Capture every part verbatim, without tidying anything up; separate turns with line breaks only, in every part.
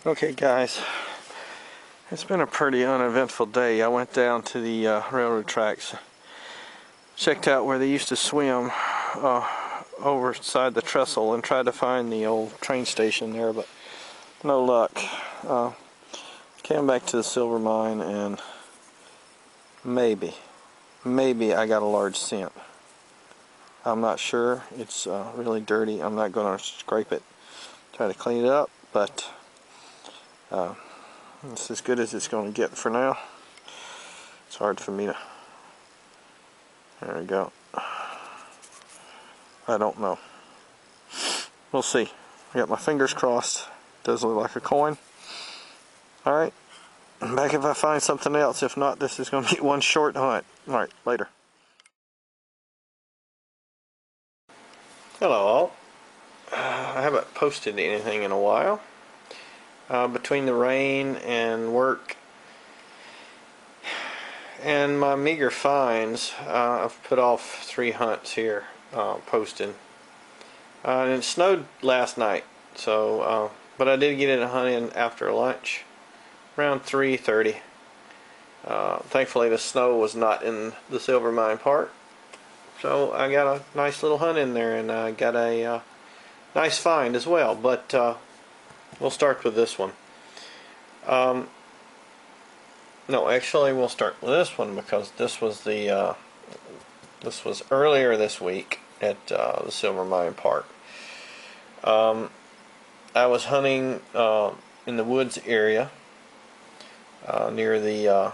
Okay guys, it's been a pretty uneventful day. I went down to the uh, railroad tracks, checked out where they used to swim uh, over side the trestle, and tried to find the old train station there, but no luck. Uh, came back to the silver mine and maybe, maybe I got a large cent. I'm not sure. It's uh, really dirty. I'm not going to scrape it, try to clean it up, but uh, it's as good as it's going to get for now. It's hard for me to... There we go. I don't know. We'll see. I got my fingers crossed. Does look like a coin. Alright. Back if I find something else. If not, this is going to be one short hunt. Alright, later. Hello all. Uh, I haven't posted anything in a while. Uh, between the rain and work and my meager finds, uh, I've put off three hunts here, uh, posting. Uh, and it snowed last night, so uh, but I did get in a hunt in after lunch, around three thirty. Uh, thankfully, the snow was not in the silver mine part, so I got a nice little hunt in there, and I got a uh, nice find as well. But uh, we'll start with this one. Um, No, actually, we'll start with this one because this was the uh, this was earlier this week at uh, the Silver Mine Park. Um, I was hunting uh, in the woods area uh, near the uh,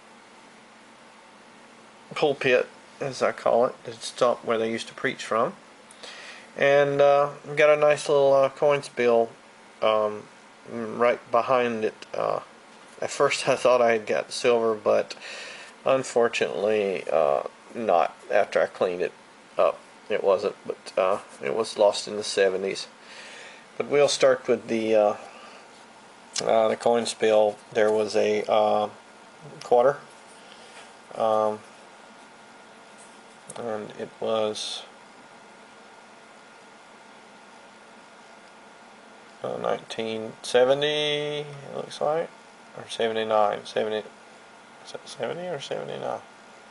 pulpit, as I call it, the stump where they used to preach from, and uh, got a nice little uh, coin spill um, right behind it. Uh, At first I thought I had got silver, but unfortunately uh, not. After I cleaned it up, it wasn't, but uh, it was lost in the seventies. But we'll start with the uh, uh, the coin spill. There was a uh, quarter, um, and it was uh, nineteen seventy, it looks like. Or seventy-nine, seventy, is that seventy or seventy-nine?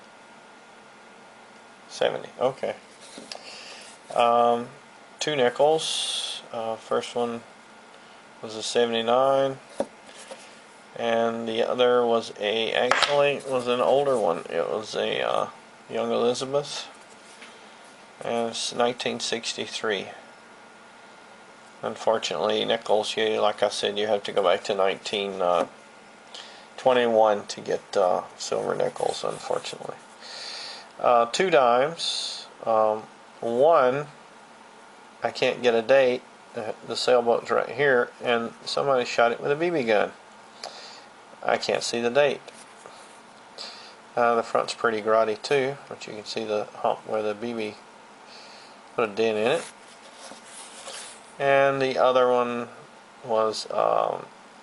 seventy, okay. Um, two nickels. Uh, first one was a seventy-nine, and the other was a, actually, was an older one. It was a uh, Young Elizabeth, and it's nineteen sixty-three. Unfortunately, nickels, you, like I said, you have to go back to nineteen twenty-one to get uh, silver nickels, unfortunately. Uh, two dimes. Um, one, I can't get a date. The sailboat's right here, and somebody shot it with a B B gun. I can't see the date. Uh, the front's pretty grotty too, but you can see the hump where the B B put a dent in it. And the other one was um,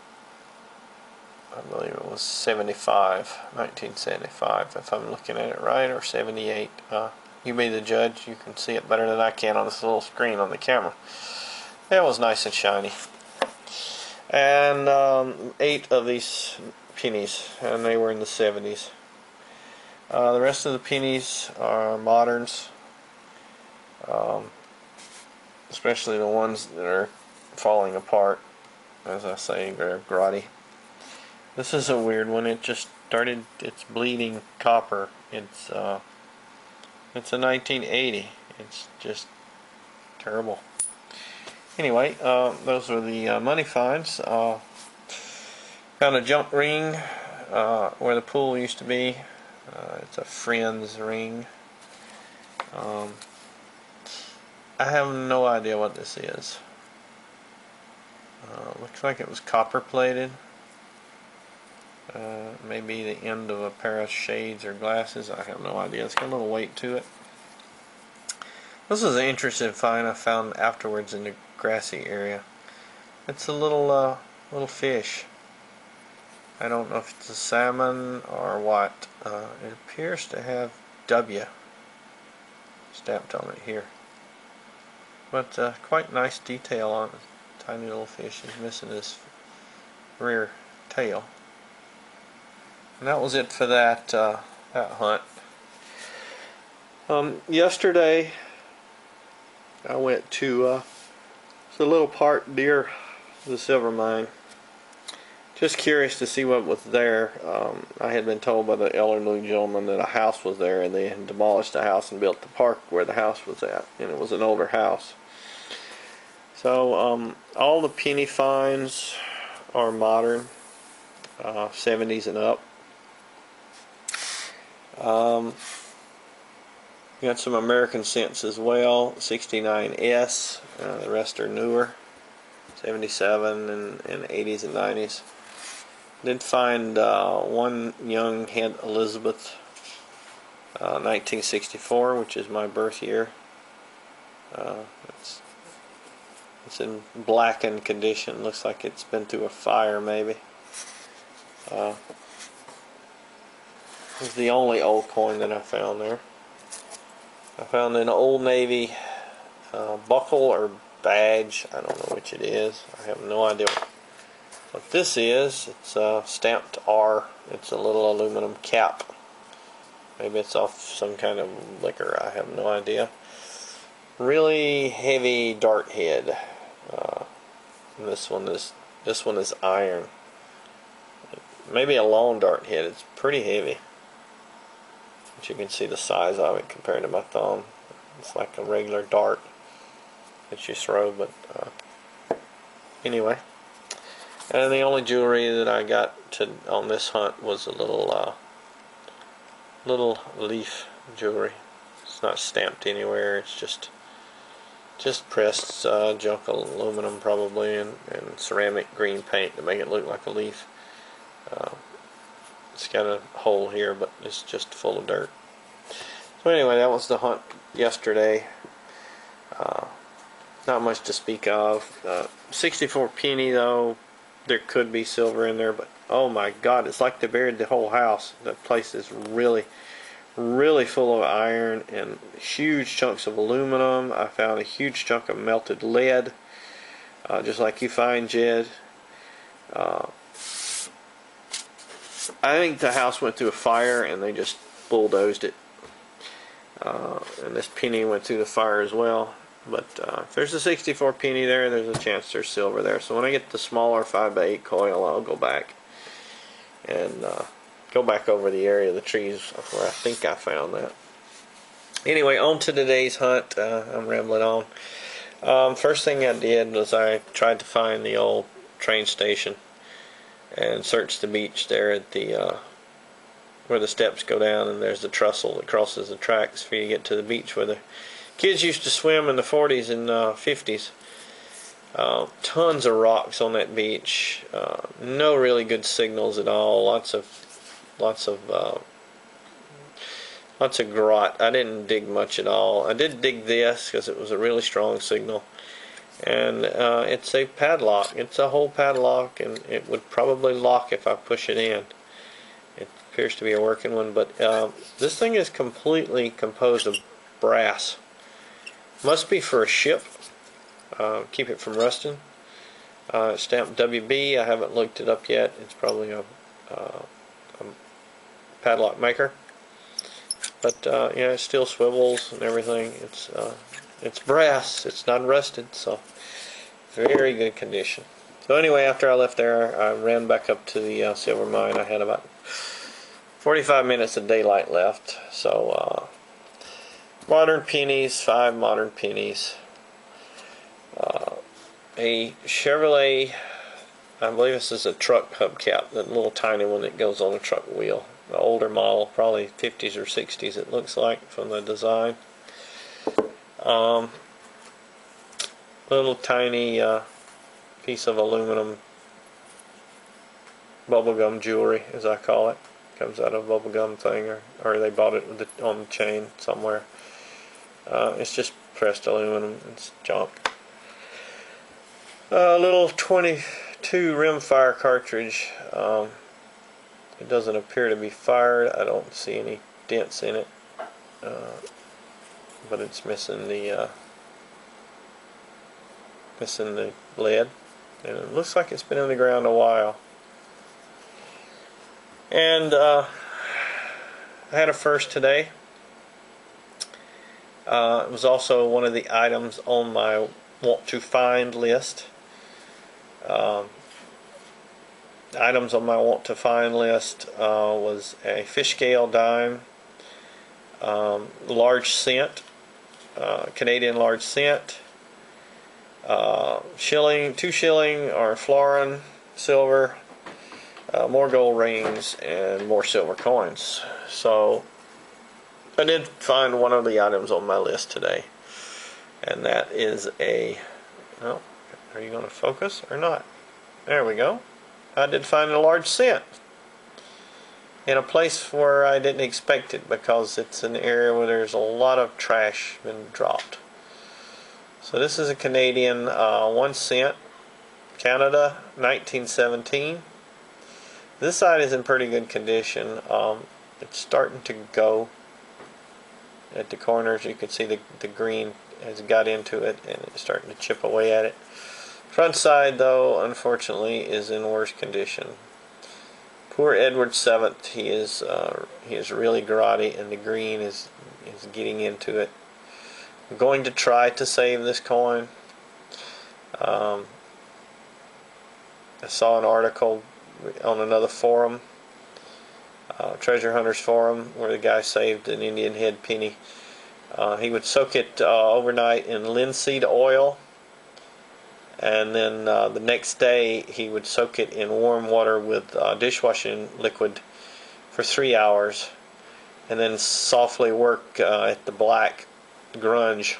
I believe it was seventy-five, nineteen seventy-five, if I'm looking at it right, or seventy-eight. Uh, you be the judge. You can see it better than I can on this little screen on the camera. It was nice and shiny. And um, eight of these pennies, and they were in the seventies. Uh, the rest of the pennies are moderns, um, especially the ones that are falling apart. As I say, they're grotty. This is a weird one. It just started, it's bleeding copper. It's uh, it's a nineteen eighty. It's just terrible. Anyway, uh, those were the uh, money finds. Uh, found a jump ring uh, where the pool used to be. Uh, it's a friend's ring. Um, I have no idea what this is. Uh, looks like it was copper plated. Uh, maybe the end of a pair of shades or glasses. I have no idea. It's got a little weight to it. This is an interesting find I found afterwards in the grassy area. It's a little uh, little fish. I don't know if it's a salmon or what. Uh, it appears to have W stamped on it here. But uh, quite nice detail on it. Tiny little fish is missing his rear tail. And that was it for that uh, that hunt. Um, yesterday I went to uh, it's a little park near the silver mine. Just curious to see what was there. Um, I had been told by the elderly gentleman that a house was there, and they had demolished the house and built the park where the house was at, and it was an older house. So um, all the penny finds are modern, uh, seventies and up. Um, got some American cents as well, sixty-nine S. Uh, the rest are newer, seventy-seven and, and eighties and nineties. Did find uh, one young head Elizabeth, uh, nineteen sixty-four, which is my birth year. Uh, it's, it's in blackened condition. Looks like it's been through a fire, maybe. Uh, this is the only old coin that I found there. I found an Old Navy uh, buckle or badge. I don't know which it is. I have no idea what What this is. It's uh, stamped R. It's a little aluminum cap. Maybe it's off some kind of liquor. I have no idea. Really heavy dart head. Uh, and this one is this one is iron. Maybe a long dart head. It's pretty heavy. But you can see the size of it compared to my thumb. It's like a regular dart that you throw. But uh, anyway. And the only jewelry that I got to on this hunt was a little uh, little leaf jewelry. It's not stamped anywhere. It's just just pressed uh, junk aluminum probably, and, and ceramic green paint to make it look like a leaf. Uh, it's got a hole here, but it's just full of dirt. So anyway, that was the hunt yesterday. Uh, not much to speak of. Uh, sixty-four penny though. There could be silver in there, but oh my God, it's like they buried the whole house. That place is really, really full of iron and huge chunks of aluminum. I found a huge chunk of melted lead, uh, just like you find, Jed. Uh, I think the house went through a fire and they just bulldozed it. Uh, and this penny went through the fire as well. But uh, if there's a sixty-four penny there, there's a chance there's silver there. So when I get the smaller five by eight coil, I'll go back and uh, go back over the area of the trees where I think I found that. Anyway, on to today's hunt. Uh, I'm rambling on. Um, first thing I did was I tried to find the old train station and searched the beach there at the uh, where the steps go down, and there's the trestle that crosses the tracks for you to get to the beach where the kids used to swim in the forties and uh, fifties. Uh, tons of rocks on that beach. Uh, no really good signals at all. Lots of, lots of, uh, lots of grot. I didn't dig much at all. I did dig this because it was a really strong signal, and uh, it's a padlock. It's a whole padlock, and it would probably lock if I push it in. It appears to be a working one, but uh, this thing is completely composed of brass. Must be for a ship. Uh, keep it from rusting. Uh, it's stamped W B. I haven't looked it up yet. It's probably a, uh, a padlock maker. But uh, yeah, it still swivels and everything. It's uh, it's brass. It's not rusted, so very good condition. So anyway, after I left there, I ran back up to the uh, silver mine. I had about forty-five minutes of daylight left. So. Uh, Modern pennies, five modern pennies. Uh, a Chevrolet, I believe this is a truck hubcap, that little tiny one that goes on a truck wheel. The older model, probably fifties or sixties it looks like from the design. Um, little tiny uh, piece of aluminum bubblegum jewelry, as I call it. Comes out of a bubblegum thing, or, or they bought it with the, on the chain somewhere. Uh, it's just pressed aluminum. It's junk. A uh, little twenty-two rimfire cartridge. Um, it doesn't appear to be fired. I don't see any dents in it, uh, but it's missing the uh, missing the lead, and it looks like it's been in the ground a while. And uh, I had a first today. Uh, it was also one of the items on my want to find list. Um, items on my want to find list uh, was a fish scale dime, um, large cent, uh, Canadian large cent, uh, shilling, two shilling or florin silver, uh, more gold rings, and more silver coins. So I did find one of the items on my list today, and that is a, well, are you going to focus or not? There we go. I did find a large cent in a place where I didn't expect it, because it's an area where there's a lot of trash been dropped. So this is a Canadian uh, one cent, Canada, nineteen seventeen. This side is in pretty good condition. Um, it's starting to go at the corners. You can see the, the green has got into it and it's starting to chip away at it. Front side, though, unfortunately, is in worse condition. Poor Edward the seventh. He is uh, he is really grotty, and the green is is getting into it. I'm going to try to save this coin. Um, I saw an article on another forum, uh, Treasure Hunters forum, where the guy saved an Indian head penny. Uh, he would soak it uh, overnight in linseed oil, and then uh, the next day he would soak it in warm water with uh, dishwashing liquid for three hours, and then softly work uh, at the black grunge,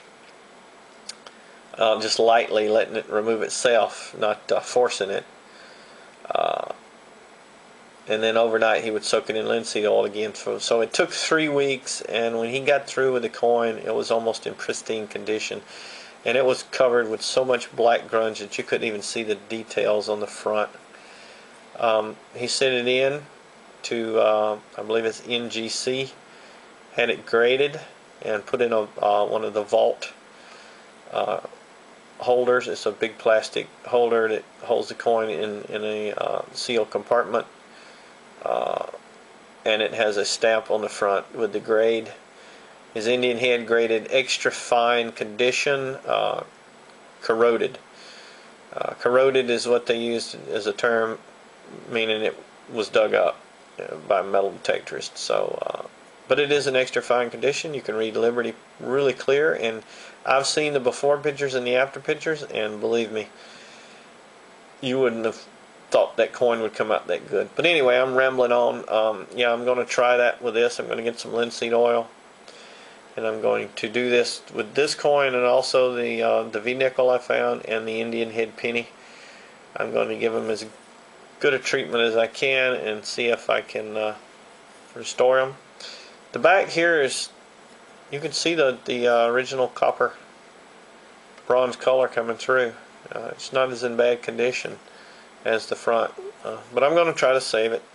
uh, just lightly letting it remove itself, not uh, forcing it. Uh, and then overnight he would soak it in linseed oil again. For, so it took three weeks, and when he got through with the coin, it was almost in pristine condition. And it was covered with so much black grunge that you couldn't even see the details on the front. Um, he sent it in to, uh, I believe it's N G C, had it graded, and put in a, uh, one of the vault uh, holders. It's a big plastic holder that holds the coin in, in a uh, sealed compartment. Uh, and it has a stamp on the front with the grade. His Indian head graded extra fine condition, uh, corroded. Uh, corroded is what they used as a term, meaning it was dug up uh, by metal detectorists. So, uh, but it is an extra fine condition. You can read Liberty really clear, and I've seen the before pictures and the after pictures, and believe me, you wouldn't have thought that coin would come out that good. But anyway, I'm rambling on. Um, yeah, I'm going to try that with this. I'm going to get some linseed oil, and I'm going to do this with this coin and also the uh, the V-nickel I found and the Indian head penny. I'm going to give them as good a treatment as I can and see if I can uh, restore them. The back here is, you can see the the uh, original copper bronze color coming through. Uh, it's not as in bad condition as the front, uh, but I'm going to try to save it.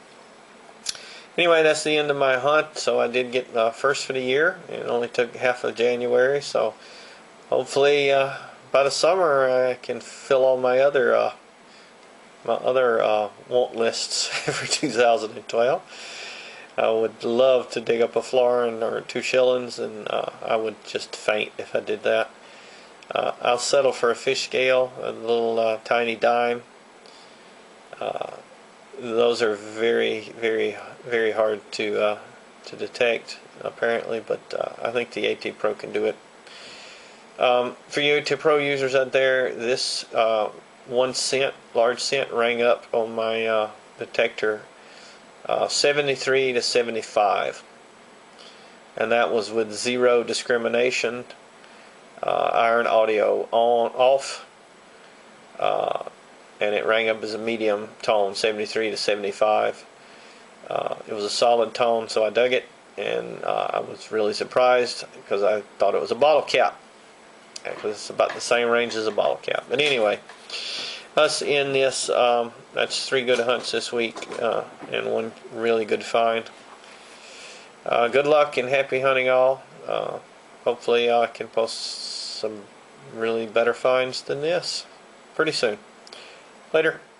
Anyway, that's the end of my hunt. So I did get uh, first for the year. It only took half of January, so hopefully uh, by the summer I can fill all my other uh, my other uh, want lists for two thousand twelve. I would love to dig up a florin or two shillings, and uh, I would just faint if I did that. Uh, I'll settle for a fish scale, a little uh, tiny dime. Uh, those are very, very, very hard to uh, to detect, apparently, but uh, I think the AT Pro can do it. Um, for you AT Pro users out there, this uh, one cent, large cent, rang up on my uh, detector uh, seventy-three to seventy-five, and that was with zero discrimination, uh, iron audio on off. Uh, and it rang up as a medium tone, seventy-three to seventy-five. Uh, it was a solid tone, so I dug it, and uh, I was really surprised because I thought it was a bottle cap. Actually, it's about the same range as a bottle cap. But anyway, us in this, um, that's three good hunts this week, uh, and one really good find. Uh, good luck and happy hunting all. Uh, hopefully I can post some really better finds than this pretty soon. Later.